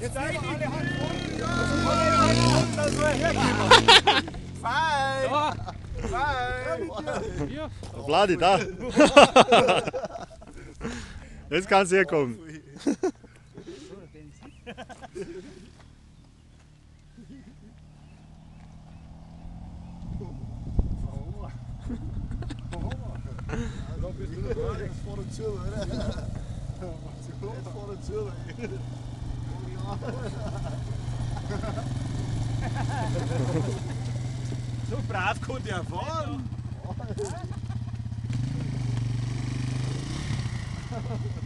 jetzt einfach alle Hand vorne. Das soll hergeben. Fein! Der Vladi, da! Jetzt kannst du herkommen. Da bist du direkt vor der Tür, oder? Direkt vor der Tür. So brav konnte er fahren.